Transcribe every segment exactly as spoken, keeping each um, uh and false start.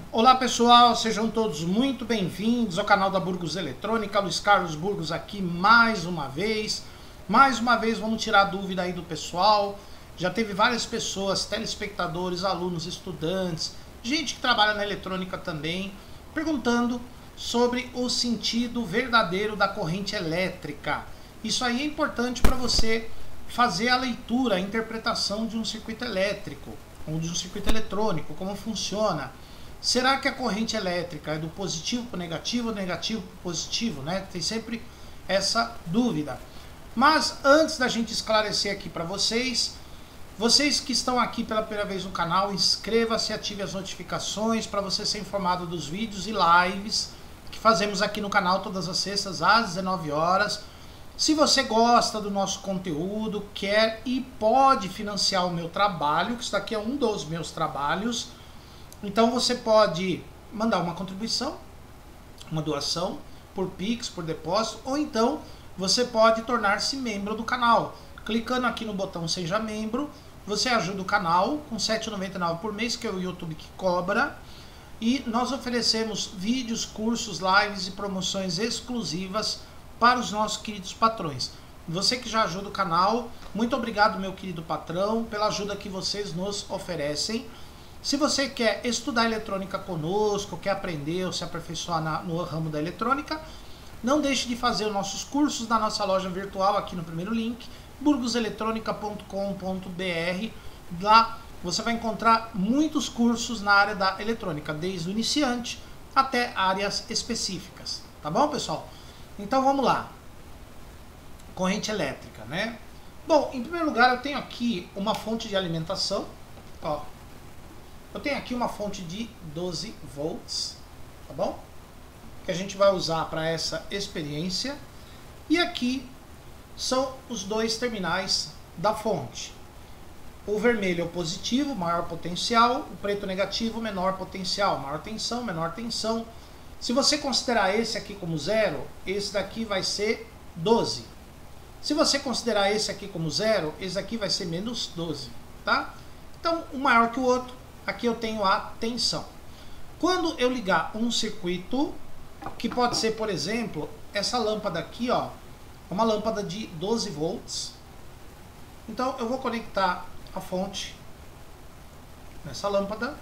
Olá pessoal, sejam todos muito bem-vindos ao canal da Burgos Eletrônica. Luiz Carlos Burgos aqui mais uma vez. Mais uma vez vamos tirar a dúvida aí do pessoal. Já teve várias pessoas, telespectadores, alunos, estudantes, gente que trabalha na eletrônica também, perguntando sobre o sentido verdadeiro da corrente elétrica. Isso aí é importante para você fazer a leitura, a interpretação de um circuito elétrico, ou de um circuito eletrônico, como funciona. Será que a corrente elétrica é do positivo para o negativo ou do negativo para o positivo, né? Tem sempre essa dúvida. Mas antes da gente esclarecer aqui para vocês, vocês que estão aqui pela primeira vez no canal, inscreva-se e ative as notificações para você ser informado dos vídeos e lives que fazemos aqui no canal todas as sextas às dezenove horas. Se você gosta do nosso conteúdo, quer e pode financiar o meu trabalho, que isso daqui é um dos meus trabalhos, então você pode mandar uma contribuição, uma doação, por Pix, por depósito, ou então você pode tornar-se membro do canal. Clicando aqui no botão Seja Membro, você ajuda o canal com sete reais e noventa e nove centavos por mês, que é o YouTube que cobra. E nós oferecemos vídeos, cursos, lives e promoções exclusivas para os nossos queridos patrões. Você que já ajuda o canal, muito obrigado, meu querido patrão, pela ajuda que vocês nos oferecem. Se você quer estudar eletrônica conosco, quer aprender ou se aperfeiçoar na, no ramo da eletrônica, não deixe de fazer os nossos cursos na nossa loja virtual aqui no primeiro link, burgos eletrônica ponto com ponto br. Lá você vai encontrar muitos cursos na área da eletrônica, desde o iniciante até áreas específicas. Tá bom, pessoal? Então vamos lá. Corrente elétrica, né? Bom, em primeiro lugar eu tenho aqui uma fonte de alimentação, ó. Eu tenho aqui uma fonte de doze volts, tá bom? Que a gente vai usar para essa experiência. E aqui são os dois terminais da fonte. O vermelho é o positivo, maior potencial, o preto negativo, menor potencial, maior tensão, menor tensão. Se você considerar esse aqui como zero, esse daqui vai ser doze. Se você considerar esse aqui como zero, esse aqui vai ser menos doze, tá? Então, um maior que o outro. Aqui eu tenho a tensão. Quando eu ligar um circuito, que pode ser, por exemplo, essa lâmpada aqui, ó, uma lâmpada de doze volts. Então eu vou conectar a fonte nessa lâmpada.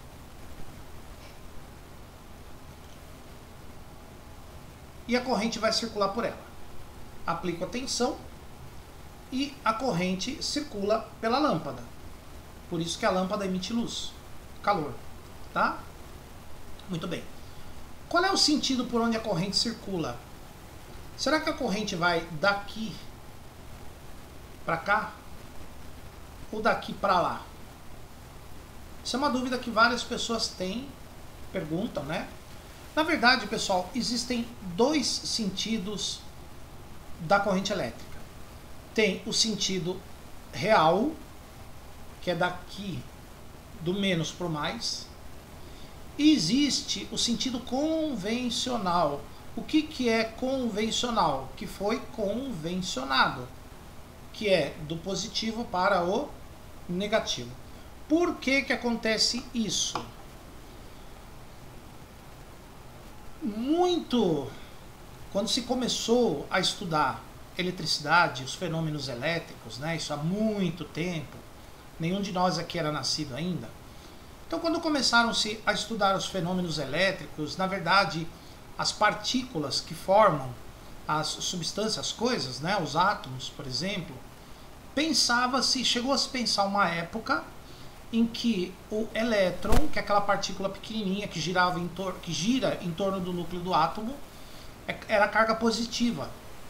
E a corrente vai circular por ela. Aplico a tensão e a corrente circula pela lâmpada. Por isso que a lâmpada emite luz, calor, tá? Muito bem. Qual é o sentido por onde a corrente circula? Será que a corrente vai daqui para cá ou daqui para lá? Isso é uma dúvida que várias pessoas têm, perguntam, né? Na verdade, pessoal, existem dois sentidos da corrente elétrica. Tem o sentido real, que é daqui do menos para o mais, e existe o sentido convencional. O que, que é convencional? Que foi convencionado, que é do positivo para o negativo. Por que que acontece isso? Muito, quando se começou a estudar eletricidade, os fenômenos elétricos, né, isso há muito tempo, nenhum de nós aqui era nascido ainda. Então, quando começaram-se a estudar os fenômenos elétricos, na verdade, as partículas que formam as substâncias, as coisas, né, os átomos, por exemplo, pensava-se, chegou a se pensar uma época em que o elétron, que é aquela partícula pequenininha que girava em torno, que gira em torno do núcleo do átomo, era carga positiva.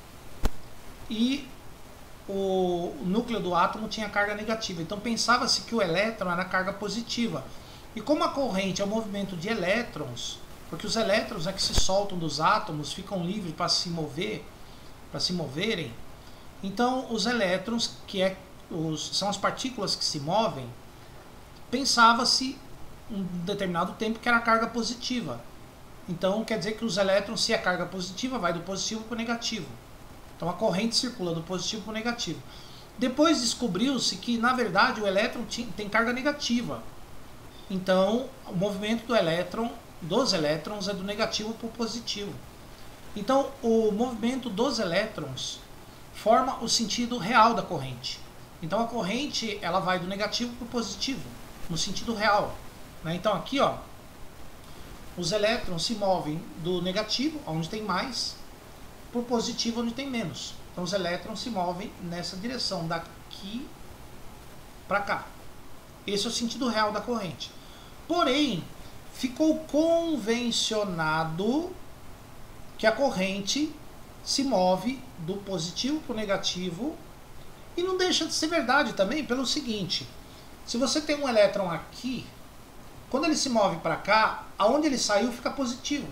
E o núcleo do átomo tinha carga negativa. Então pensava-se que o elétron era carga positiva. E como a corrente é o movimento de elétrons, porque os elétrons é que se soltam dos átomos, ficam livres para se mover, para se moverem. Então os elétrons, que é os, são as partículas que se movem, pensava-se um determinado tempo que era carga positiva. Então quer dizer que os elétrons, se é carga positiva, vai do positivo para o negativo. Então a corrente circula do positivo para o negativo. Depois descobriu-se que, na verdade, o elétron tem carga negativa. Então, o movimento do elétron, dos elétrons é do negativo para o positivo. Então, o movimento dos elétrons forma o sentido real da corrente. Então, a corrente ela vai do negativo para o positivo, no sentido real. Né? Então, aqui, ó, os elétrons se movem do negativo, onde tem mais, para o positivo, onde tem menos. Então, os elétrons se movem nessa direção, daqui para cá. Esse é o sentido real da corrente. Porém, ficou convencionado que a corrente se move do positivo para o negativo, e não deixa de ser verdade também pelo seguinte: se você tem um elétron aqui, quando ele se move para cá, aonde ele saiu fica positivo,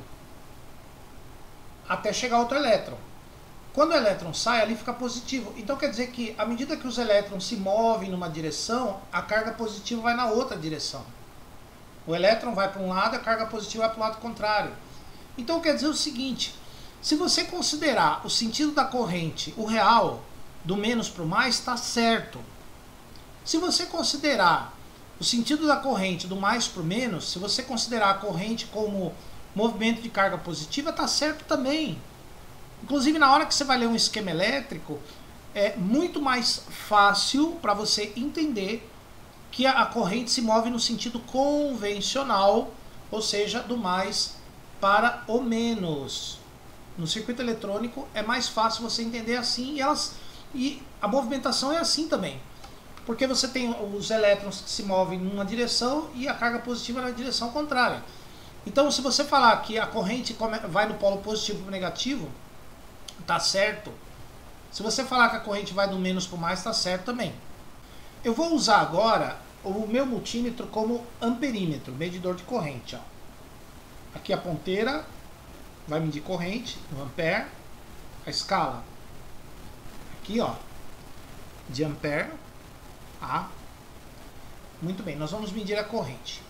até chegar outro elétron. Quando o elétron sai, ali fica positivo. Então quer dizer que, à medida que os elétrons se movem numa direção, a carga positiva vai na outra direção. O elétron vai para um lado, a carga positiva vai para o lado contrário. Então quer dizer o seguinte: se você considerar o sentido da corrente, o real, do menos para o mais, está certo. Se você considerar o sentido da corrente do mais para o menos, se você considerar a corrente como movimento de carga positiva, está certo também. Inclusive, na hora que você vai ler um esquema elétrico, é muito mais fácil para você entender que a corrente se move no sentido convencional, ou seja, do mais para o menos. No circuito eletrônico é mais fácil você entender assim, e, elas, e a movimentação é assim também. Porque você tem os elétrons que se movem numa direção e a carga positiva na direção contrária. Então, se você falar que a corrente vai do polo positivo para o negativo, tá certo. Se você falar que a corrente vai do menos para o mais, tá certo também. Eu vou usar agora o meu multímetro como amperímetro, medidor de corrente. Ó. Aqui a ponteira vai medir corrente, no ampere, a escala. Aqui, ó, de ampere a. Muito bem, nós vamos medir a corrente.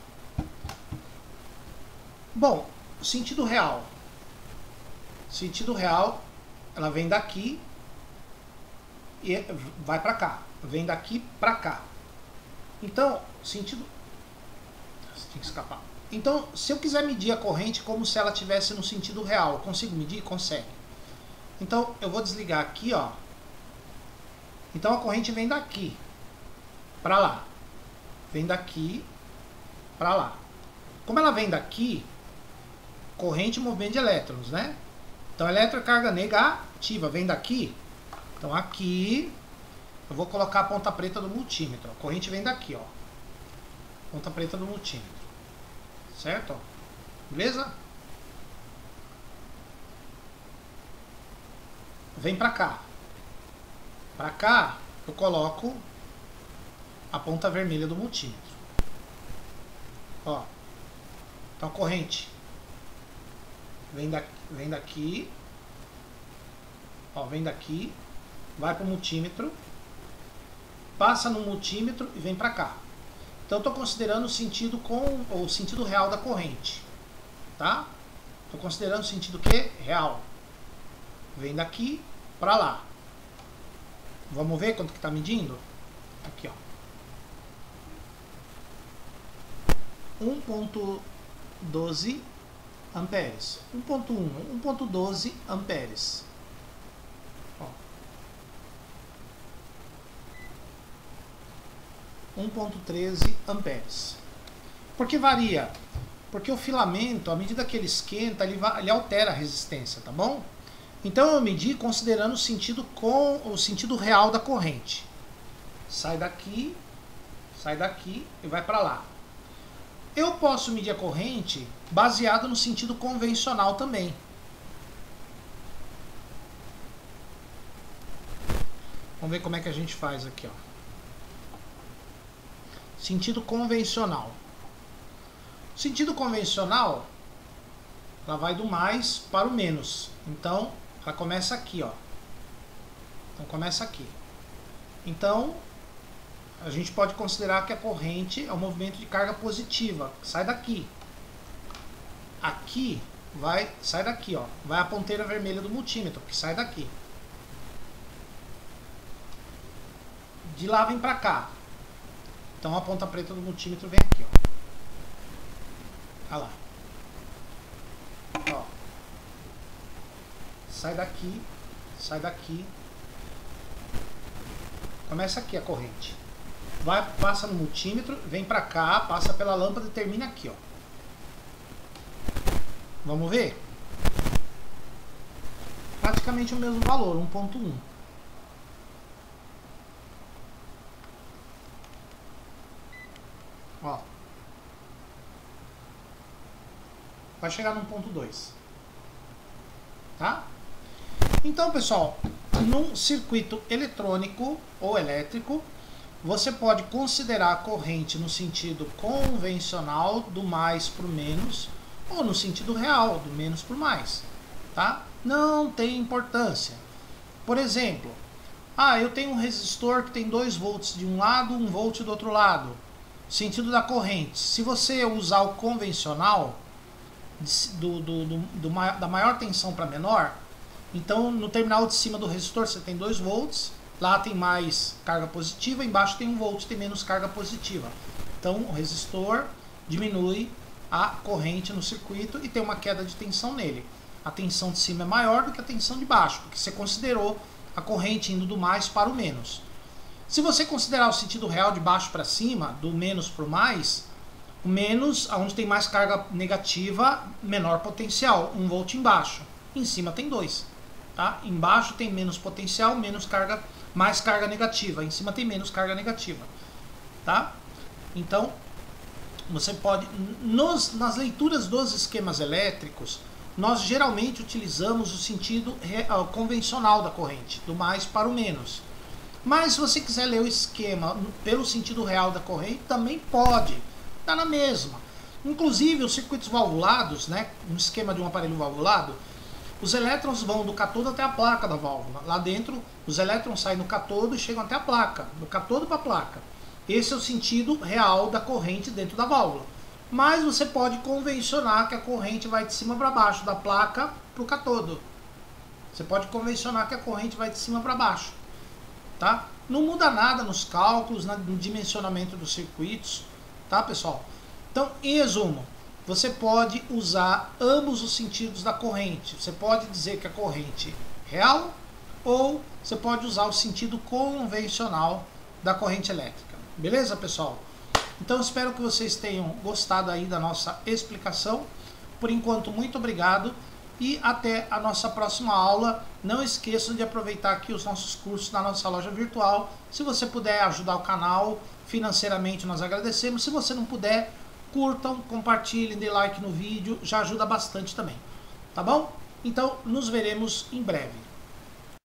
Bom, o sentido real. Sentido real, ela vem daqui e vai para cá. Vem daqui para cá. Então, sentido... Tem que escapar. Então, se eu quiser medir a corrente como se ela estivesse no sentido real, consigo medir? Consegue. Então, eu vou desligar aqui, ó. Então, a corrente vem daqui para lá. Vem daqui para lá. Como ela vem daqui, corrente e movimento de elétrons, né? Então, eletrocarga negativa vem daqui. Então, aqui, eu vou colocar a ponta preta do multímetro. A corrente vem daqui, ó. Ponta preta do multímetro. Certo? Beleza? Vem pra cá. Pra cá, eu coloco a ponta vermelha do multímetro. Ó. Então, a corrente vem daqui, vem daqui. Ó, vem daqui. Vai pro multímetro. Passa no multímetro e vem pra cá. Então, estou considerando o sentido com o sentido real da corrente, tá? Estou considerando o sentido que real. Vem daqui para lá. Vamos ver quanto que está medindo? Aqui, ó. um ponto doze amperes. um ponto um, um ponto doze amperes. um ponto treze amperes. Por que varia? Porque o filamento, à medida que ele esquenta, ele, vai, ele altera a resistência, tá bom? Então eu medi considerando o sentido com o sentido real da corrente. Sai daqui, sai daqui e vai para lá. Eu posso medir a corrente baseado no sentido convencional também. Vamos ver como é que a gente faz aqui, ó. Sentido convencional. Sentido convencional, ela vai do mais para o menos. Então, ela começa aqui, ó. Então, começa aqui. Então, a gente pode considerar que a corrente é um movimento de carga positiva. Sai daqui. Aqui, vai, sai daqui, ó. Vai a ponteira vermelha do multímetro, que sai daqui. De lá vem para cá. Então a ponta preta do multímetro vem aqui, ó. Olha lá. Ó. Sai daqui, sai daqui. Começa aqui a corrente. Vai, passa no multímetro, vem pra cá, passa pela lâmpada e termina aqui, ó. Vamos ver? Praticamente o mesmo valor, um ponto um. Ó. Vai chegar no um ponto dois. Tá? Então, pessoal, num circuito eletrônico ou elétrico, você pode considerar a corrente no sentido convencional, do mais para o menos, ou no sentido real, do menos para o mais. Tá? Não tem importância. Por exemplo, ah, eu tenho um resistor que tem dois volts de um lado, um volt do outro lado. Sentido da corrente. Se você usar o convencional, do, do, do, do, da maior tensão para menor, então no terminal de cima do resistor você tem dois volts, lá tem mais carga positiva, embaixo tem um volt, tem menos carga positiva. Então o resistor diminui a corrente no circuito e tem uma queda de tensão nele. A tensão de cima é maior do que a tensão de baixo, porque você considerou a corrente indo do mais para o menos. Se você considerar o sentido real de baixo para cima, do menos para o mais, o menos, onde tem mais carga negativa, menor potencial, um volt embaixo. Em cima tem dois. Tá? Embaixo tem menos potencial, menos carga, mais carga negativa. Em cima tem menos carga negativa. Tá? Então, você pode... Nos, nas leituras dos esquemas elétricos, nós geralmente utilizamos o sentido real, convencional da corrente, do mais para o menos. Mas se você quiser ler o esquema pelo sentido real da corrente, também pode. Está na mesma. Inclusive, os circuitos valvulados, né, no esquema de um aparelho valvulado, os elétrons vão do catodo até a placa da válvula. Lá dentro, os elétrons saem do catodo e chegam até a placa, do catodo para a placa. Esse é o sentido real da corrente dentro da válvula. Mas você pode convencionar que a corrente vai de cima para baixo, da placa para o catodo. Você pode convencionar que a corrente vai de cima para baixo. Tá? Não muda nada nos cálculos, no dimensionamento dos circuitos. Tá, pessoal? Então, em resumo, você pode usar ambos os sentidos da corrente. Você pode dizer que a corrente é real ou você pode usar o sentido convencional da corrente elétrica. Beleza, pessoal? Então, espero que vocês tenham gostado aí da nossa explicação. Por enquanto, muito obrigado e até a nossa próxima aula. Não esqueçam de aproveitar aqui os nossos cursos na nossa loja virtual. Se você puder ajudar o canal financeiramente, nós agradecemos. Se você não puder, curtam, compartilhem, dê like no vídeo, já ajuda bastante também. Tá bom? Então, nos veremos em breve.